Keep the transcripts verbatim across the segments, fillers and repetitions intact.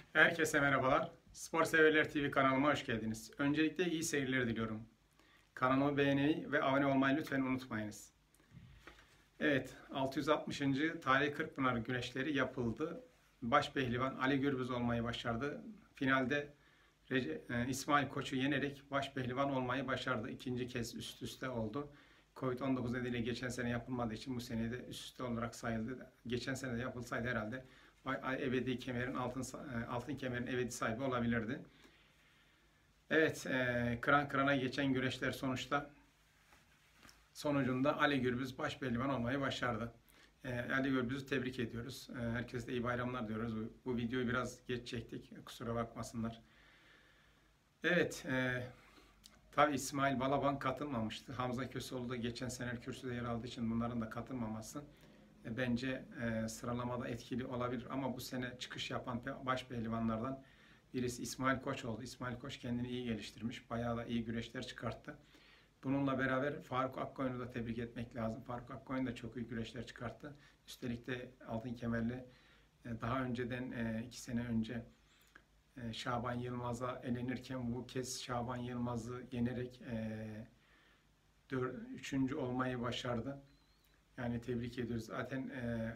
Herkese merhabalar. Spor Severler T V kanalıma hoş geldiniz. Öncelikle iyi seyirler diliyorum. Kanalımı beğenmeyi ve abone olmayı lütfen unutmayınız. Evet, altı yüz altmışıncı Tarihi Kırkpınar güreşleri yapıldı. Baş pehlivan Ali Gürbüz olmayı başardı. Finalde Rece e, İsmail Koç'u yenerek baş pehlivan olmayı başardı. İkinci kez üst üste oldu. Covid on dokuz nedeniyle geçen sene yapılmadığı için bu sene de üst üste olarak sayıldı. Geçen sene de yapılsaydı herhalde ebedi kemerin altın altın kemerin ebedi sahibi olabilirdi. Evet, e, kıran kırana geçen güreşler sonuçta sonucunda Ali Gürbüz baş pehlivan olmayı başardı. E, Ali Gürbüz'ü tebrik ediyoruz. E, herkese de iyi bayramlar diyoruz. Bu, bu videoyu biraz geç çektik. Kusura bakmasınlar. Evet, e, tabii İsmail Balaban katılmamıştı. Hamza Köseoğlu da geçen sene kürsüde yer aldığı için bunların da katılmaması e, bence e, sıralamada etkili olabilir. Ama bu sene çıkış yapan baş pehlivanlardan birisi İsmail Koç oldu. İsmail Koç kendini iyi geliştirmiş. Bayağı da iyi güreşler çıkarttı. Bununla beraber Faruk Akkoyun'u da tebrik etmek lazım. Faruk Akkoyun da çok iyi güreşler çıkarttı. Üstelik de altın kemerli e, daha önceden e, iki sene önce Şaban Yılmaz'a elenirken bu kez Şaban Yılmaz'ı yenerek e, üçüncü olmayı başardı. Yani tebrik ediyoruz. Zaten e,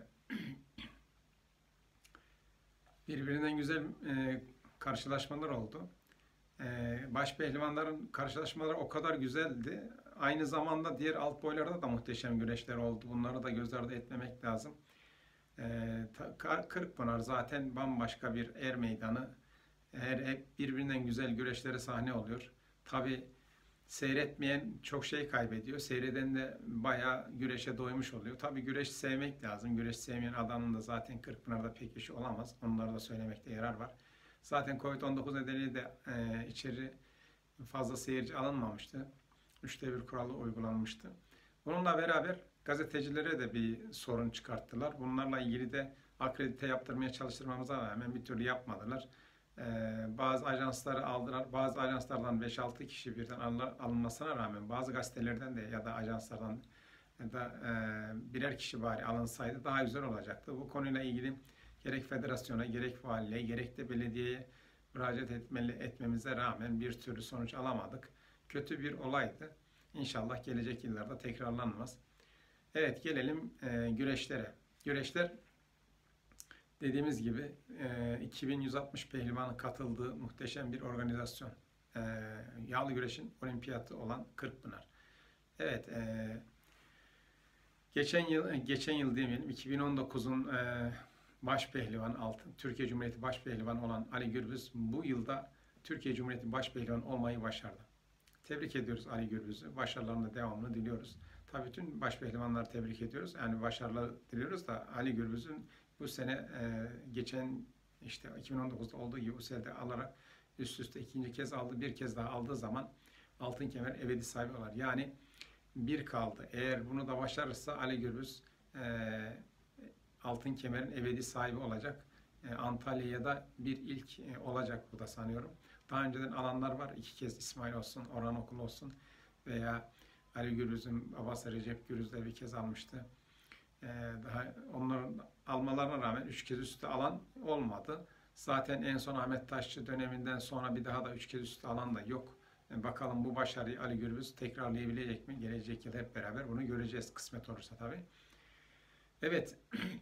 birbirinden güzel e, karşılaşmalar oldu. E, baş pehlivanların karşılaşmaları o kadar güzeldi. Aynı zamanda diğer alt boylarda da muhteşem güreşler oldu. Bunları da göz ardı etmemek lazım. E, Kırkpınar zaten bambaşka bir er meydanı. Her hep birbirinden güzel güreşlere sahne oluyor. Tabi seyretmeyen çok şey kaybediyor. Seyreden de bayağı güreşe doymuş oluyor. Tabi güreş sevmek lazım. Güreş sevmeyen adamın da zaten Kırkpınar'da pek işi olamaz. Onları da söylemekte yarar var. Zaten Covid on dokuz nedeniyle de e, içeri fazla seyirci alınmamıştı. Üçte bir kuralı uygulanmıştı. Bununla beraber gazetecilere de bir sorun çıkarttılar. Bunlarla ilgili de akredite yaptırmaya çalıştırmamıza rağmen bir türlü yapmadılar. Ee, bazı ajansları aldılar. Bazı ajanslardan beş altı kişi birden alınmasına rağmen bazı gazetelerden de ya da ajanslardan ya da e, birer kişi bari alınsaydı daha güzel olacaktı. Bu konuyla ilgili gerek federasyona, gerek valiliğe, gerek de belediyeye müracaat etmeli, etmemize rağmen bir türlü sonuç alamadık. Kötü bir olaydı. İnşallah gelecek yıllarda tekrarlanmaz. Evet, gelelim e, güreşlere. Güreşler dediğimiz gibi iki bin yüz altmış pehlivanın katıldığı muhteşem bir organizasyon. Yağlı güreşin olimpiyatı olan Kırkpınar. Evet, geçen yıl geçen yıl demeyelim iki bin on dokuzun baş pehlivan altın Türkiye Cumhuriyeti baş pehlivan olan Ali Gürbüz bu yılda Türkiye Cumhuriyeti baş pehlivan olmayı başardı. Tebrik ediyoruz Ali Gürbüz'ü. Başarılarının devamını diliyoruz. Tabii tüm baş pehlivanları tebrik ediyoruz. Yani başarılar diliyoruz da Ali Gürbüz'ün bu sene e, geçen işte iki bin on dokuzda olduğu gibi bu sene de alarak üst üste ikinci kez aldı. Bir kez daha aldığı zaman altın kemer ebedi sahibi olur. Yani bir kaldı. Eğer bunu da başarırsa Ali Gürbüz e, altın kemerin ebedi sahibi olacak. E, Antalya'da bir ilk e, olacak bu da sanıyorum. Daha önceden alanlar var. İki kez İsmail olsun, Orhan Okul olsun veya Ali Gürbüz'ün babası Recep Gürbüz de bir kez almıştı. Ee, daha onların almalarına rağmen üç kez üstü alan olmadı. Zaten en son Ahmet Taşçı döneminden sonra bir daha da üç kez üstü alan da yok. Yani bakalım bu başarıyı Ali Gürbüz tekrarlayabilecek mi? Gelecek yıl hep beraber bunu göreceğiz kısmet olursa tabii. Evet.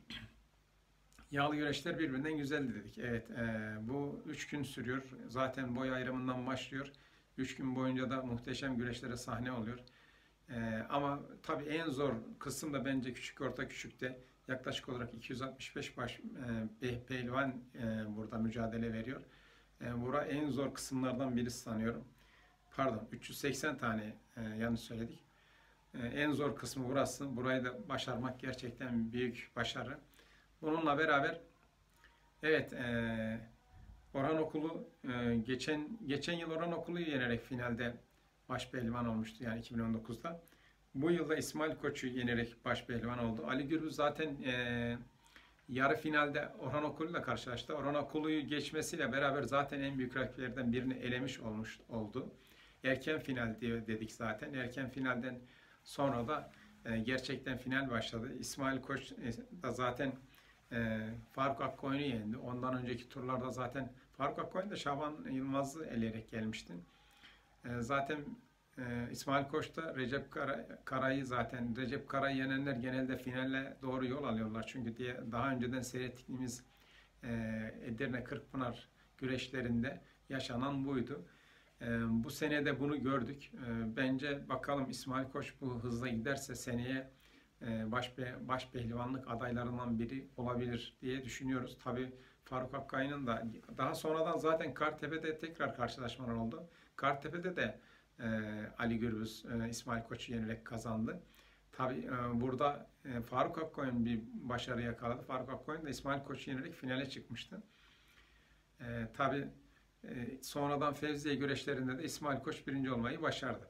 Yağlı güreşler birbirinden güzeldi dedik. Evet, e, bu üç gün sürüyor. Zaten boy ayrımından başlıyor. Üç gün boyunca da muhteşem güreşlere sahne oluyor. E, ama tabii en zor kısım da bence küçük orta küçükte yaklaşık olarak iki yüz altmış beş baş e, pehlivan e, burada mücadele veriyor. E, bura en zor kısımlardan birisi sanıyorum. Pardon, üç yüz seksen tane e, yanlış söyledik. E, en zor kısmı burası. Burayı da başarmak gerçekten büyük başarı. Bununla beraber evet e, Orhan Okulu e, geçen geçen yıl Orhan Okulu'yu yenerek finalde baş pehlivan olmuştu yani iki bin on dokuzda. Bu yılda İsmail Koç'u yenerek baş pehlivan oldu. Ali Gürbüz zaten e, yarı finalde Orhan Okulu'yla karşılaştı. Orhan Okulu'yu geçmesiyle beraber zaten en büyük rakiplerden birini elemiş olmuş oldu. Erken final diye dedik zaten. Erken finalden sonra da e, gerçekten final başladı. İsmail Koç e, da zaten e, Faruk Akkoyun'u yendi. Ondan önceki turlarda zaten Faruk Akkoyun da Şaban Yılmaz'ı eleyerek gelmişti. E, zaten e, İsmail Koç da Recep Kara, Kara'yı zaten Recep Kara'yı yenenler genelde finale doğru yol alıyorlar. Çünkü diye daha önceden seyrettiğimiz e, Edirne Kırkpınar güreşlerinde yaşanan buydu. E, bu sene de bunu gördük. E, bence bakalım İsmail Koç bu hızla giderse seneye e, baş, baş pehlivanlık adaylarından biri olabilir diye düşünüyoruz. Tabii Faruk Akkaya'nın da daha sonradan zaten Kartepe'de tekrar karşılaşmalar oldu. Kartepe'de de e, Ali Gürbüz e, İsmail Koç'u yenerek kazandı. Tabii e, burada e, Faruk Akkoyun bir başarı yakaladı. Faruk Akkoyun da İsmail Koç'u yenerek finale çıkmıştı. E, tabii e, sonradan Fevziye güreşlerinde de İsmail Koç birinci olmayı başardı.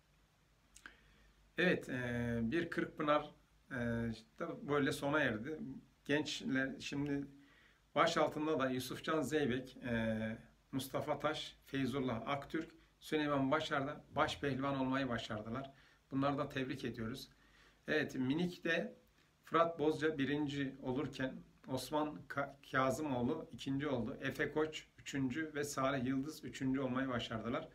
Evet, e, bir Kırkpınar e, da böyle sona erdi. Gençler şimdi baş altında da Yusufcan Zeybek, e, Mustafa Taş, Feyzullah Aktürk, Süleyman Başar da baş pehlivan olmayı başardılar. Bunları da tebrik ediyoruz. Evet, minikte Fırat Bozca birinci olurken Osman Kazımoğlu ikinci oldu. Efe Koç üçüncü ve Salih Yıldız üçüncü olmayı başardılar.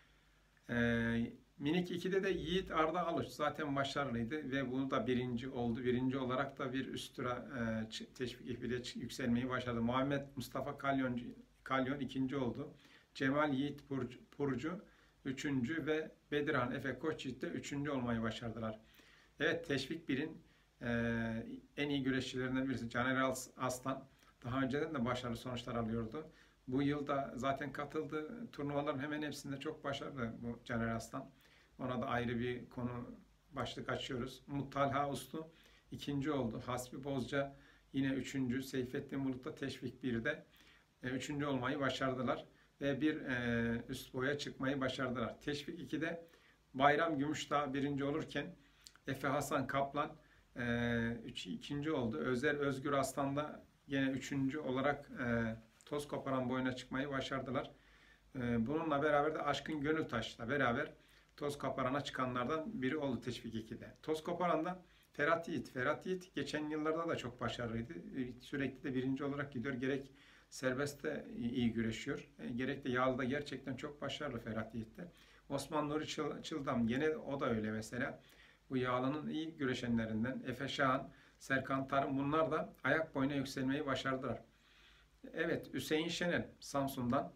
Ee, Minik ikide de Yiğit Arda Aluç zaten başarılıydı ve bunu da birinci oldu. Birinci olarak da bir üst tura e, teşvik ekibiyle yükselmeyi başardı. Muhammed Mustafa Kalyon, Kalyon ikinci oldu. Cemal Yiğit Purcu, Purcu üçüncü ve Bedirhan Efe Koçyiğit de üçüncü olmayı başardılar. Evet, Teşvik birin e, en iyi güreşçilerinden birisi Caner Aslan. Daha önceden de başarılı sonuçlar alıyordu. Bu yıl da zaten katıldığı turnuvaların hemen hepsinde çok başarılı bu Caner Aslan. Ona da ayrı bir konu başlık açıyoruz. Umut Talha Uslu ikinci oldu. Hasbi Bozca yine üçüncü. Seyfettin Bulut da Teşvik birde e, üçüncü olmayı başardılar. Ve bir e, üst boya çıkmayı başardılar. Teşvik ikide Bayram Gümüşdağ birinci olurken Efe Hasan Kaplan e, üç, ikinci oldu. Özer Özgür Aslan da yine üçüncü olarak e, toz koparan boyuna çıkmayı başardılar. E, bununla beraber de Aşkın Gönültaş'la beraber toz koparana çıkanlardan biri oldu Teşvik ikide. Toz koparanda Ferhat Yiğit. Ferhat Yiğit geçen yıllarda da çok başarılıydı. E, sürekli de birinci olarak gidiyor. Gerek serbestte iyi güreşiyor. E, gerek de yağlıda gerçekten çok başarılı Ferhat Yiğit'te. Osman Nuri Çıldam gene o da öyle mesela. Bu yağlının iyi güreşenlerinden Efe Şahan, Serkan Tarım bunlar da ayak boyuna yükselmeyi başardılar. Evet, Hüseyin Şenel Samsun'dan.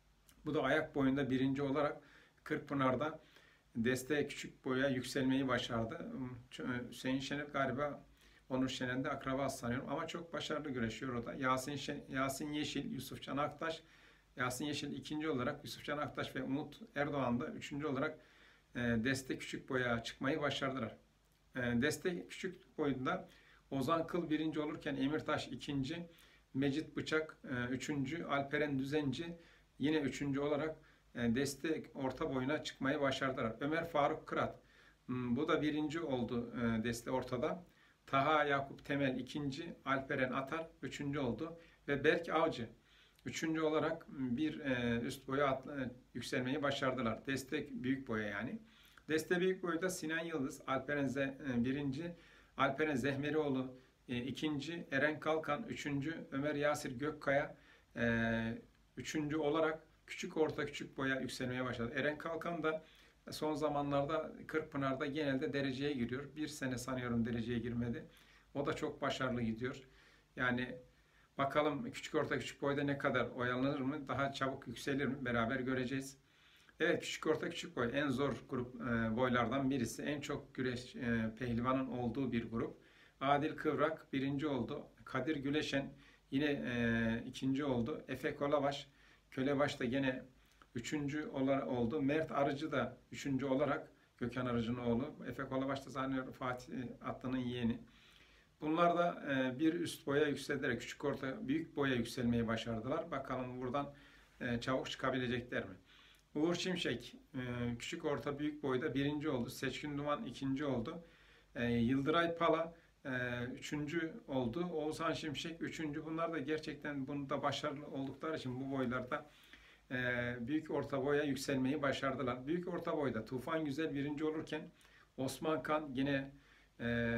Bu da ayak boyunda birinci olarak Kırkpınar'da desteğe küçük boya yükselmeyi başardı. Hüseyin Şenel galiba Onur Şenel'in de akrabası sanıyorum ama çok başarılı güreşiyor o da. Yasin, Şen, Yasin Yeşil, Yusufcan Aktaş, Yasin Yeşil ikinci olarak, Yusufcan Aktaş ve Umut Erdoğan da üçüncü olarak deste küçük boya çıkmayı başardılar. Deste küçük boyunda Ozan Kıl birinci olurken Emirtaş ikinci, Mecit Bıçak üçüncü, Alperen Düzenci yine üçüncü olarak deste orta boyuna çıkmayı başardılar. Ömer Faruk Kırat bu da birinci oldu deste ortada. Taha Yakup Temel ikinci, Alperen Atar üçüncü oldu ve Berk Avcı üçüncü olarak bir üst boya atla, yükselmeyi başardılar. Destek büyük boya yani. Deste büyük boyda Sinan Yıldız, Alperen Ze, birinci, Alperen Zehmerioğlu ikinci, Eren Kalkan üçüncü, Ömer Yasir Gökkaya üçüncü olarak küçük orta küçük boya yükselmeye başladı. Eren Kalkan da son zamanlarda Kırkpınar'da genelde dereceye giriyor. Bir sene sanıyorum dereceye girmedi. O da çok başarılı gidiyor. Yani bakalım küçük orta küçük boyda ne kadar oyalanır mı? Daha çabuk yükselir mi? Beraber göreceğiz. Evet, küçük orta küçük boy en zor grup e, boylardan birisi. En çok güreş e, pehlivanın olduğu bir grup. Adil Kıvrak birinci oldu. Kadir Güleşen yine e, ikinci oldu. Efe Kolabaş, Kölebaş da yine üçüncü oldu. Mert Arıcı da üçüncü olarak Gökhan Arıcı'nın oğlu. Efe Kolabaş da zannediyorum Fatih Atlı'nın yeğeni. Bunlar da e, bir üst boya yükselerek küçük orta büyük boya yükselmeyi başardılar. Bakalım buradan e, çabuk çıkabilecekler mi? Uğur Şimşek küçük orta büyük boyda birinci oldu. Seçkin Duman ikinci oldu. Yıldıray Pala üçüncü oldu. Oğuzhan Şimşek üçüncü. Bunlar da gerçekten bunda başarılı oldukları için bu boylarda büyük orta boya yükselmeyi başardılar. Büyük orta boyda Tufan Güzel birinci olurken Osman Kan yine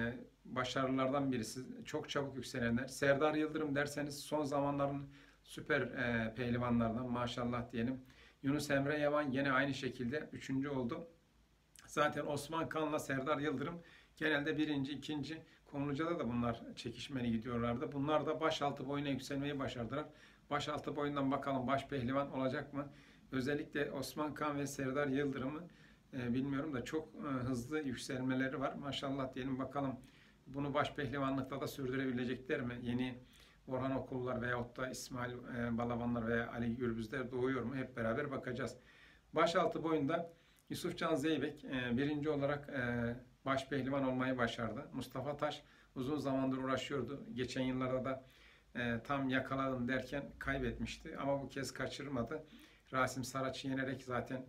başarılardan birisi. Çok çabuk yükselenler. Serdar Yıldırım derseniz son zamanların süper e, pehlivanlardan maşallah diyelim. Yunus Emre Yaman yine aynı şekilde üçüncü oldu. Zaten Osman Kan'la Serdar Yıldırım genelde birinci, ikinci. Kumluca'da da bunlar çekişmeli gidiyorlardı. Bunlar da başaltı boyuna yükselmeyi başardılar. Başaltı boyundan bakalım baş pehlivan olacak mı? Özellikle Osman Kan ve Serdar Yıldırım'ı e, bilmiyorum da çok e, hızlı yükselmeleri var. Maşallah diyelim, bakalım bunu baş pehlivanlıkta da sürdürebilecekler mi? Yeni Orhan Okullar veyahut da İsmail e, Balabanlar veya Ali Gürbüzler doğuyor mu? Hep beraber bakacağız. Başaltı boyunda Yusufcan Zeybek e, birinci olarak e, baş pehlivan olmayı başardı. Mustafa Taş uzun zamandır uğraşıyordu. Geçen yıllarda da e, tam yakaladım derken kaybetmişti. Ama bu kez kaçırmadı. Rasim Saraç'ı yenerek zaten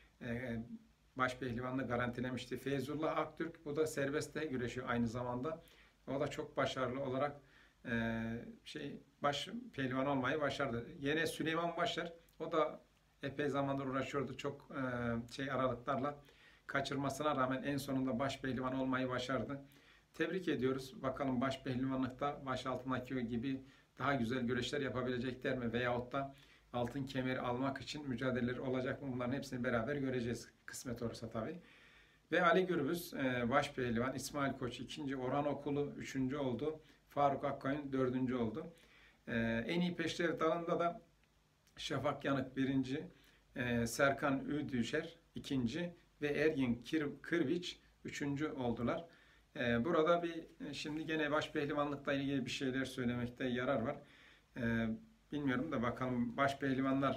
e, baş pehlivanlığı garantilemişti. Feyzullah Aktürk, bu da serbestte güreşiyor aynı zamanda. O da çok başarılı olarak e, şey baş pehlivan olmayı başardı. Yine Süleyman Başar, o da epey zamandır uğraşıyordu. Çok e, şey aralıklarla kaçırmasına rağmen en sonunda baş pehlivan olmayı başardı. Tebrik ediyoruz. Bakalım baş pehlivanlıkta baş altındaki gibi daha güzel güreşler yapabilecekler mi? Veyahut da altın kemeri almak için mücadeleleri olacak mı? Bunların hepsini beraber göreceğiz. Kısmet olursa tabii. Ve Ali Gürbüz baş pehlivan, İsmail Koç ikinci, Orhan Okulu üçüncü oldu. Faruk Akkoyun dördüncü oldu. En iyi peşrev dalında da Şafak Yanık birinci, Serkan Üdüşer ikinci ve Ergin Kırviç üçüncü oldular. Burada bir şimdi gene baş pehlivanlıkla ilgili bir şeyler söylemekte yarar var. Bilmiyorum da bakalım, baş pehlivanlar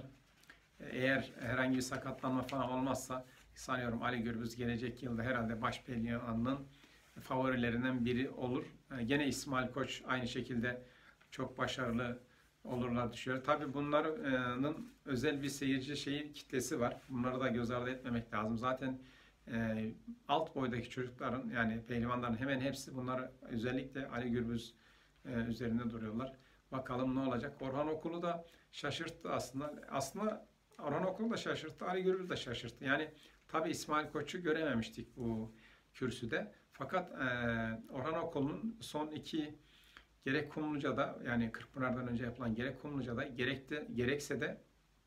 eğer herhangi bir sakatlanma falan olmazsa sanıyorum Ali Gürbüz gelecek yılda herhalde baş pehlivanlığın favorilerinden biri olur. Gene İsmail Koç aynı şekilde çok başarılı olurlar düşüyor. Tabii bunların özel bir seyirci şeyi kitlesi var. Bunları da göz ardı etmemek lazım. Zaten e, alt boydaki çocukların, yani pehlivanların hemen hepsi bunlar özellikle Ali Gürbüz e, üzerinde duruyorlar. Bakalım ne olacak. Orhan Okulu da şaşırttı aslında. Aslında Orhan Okulu da şaşırttı, Ali Gürbüz de şaşırttı. Yani tabii İsmail Koç'u görememiştik bu kürsüde. Fakat e, Orhan Okulu'nun son iki, gerek Kumluca'da, yani Kırkpınar'dan önce yapılan gerek Kumluca'da gerek de, gerekse de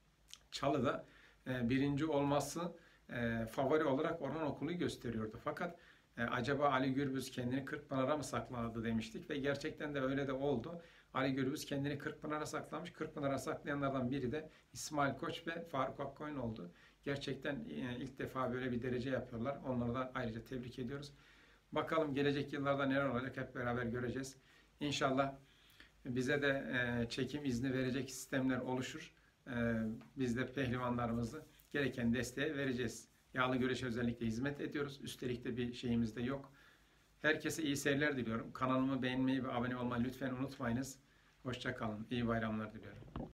Çalı'da e, birinci olması e, favori olarak Orhan Okulu'yu gösteriyordu. Fakat e, acaba Ali Gürbüz kendini Kırkpınar'a mı sakladı demiştik ve gerçekten de öyle de oldu. Ali Gürbüz kendini Kırkpınar'a saklamış. Kırkpınar'a saklayanlardan biri de İsmail Koç ve Faruk Akkoyun oldu. Gerçekten e, ilk defa böyle bir derece yapıyorlar. Onları da ayrıca tebrik ediyoruz. Bakalım gelecek yıllarda neler olacak, hep beraber göreceğiz. İnşallah bize de e, çekim izni verecek sistemler oluşur. E, biz de pehlivanlarımızı gereken desteği vereceğiz. Yağlı güreşe özellikle hizmet ediyoruz. Üstelik de bir şeyimiz de yok. Herkese iyi seyirler diliyorum. Kanalımı beğenmeyi ve abone olmayı lütfen unutmayınız. Hoşça kalın. İyi bayramlar diliyorum.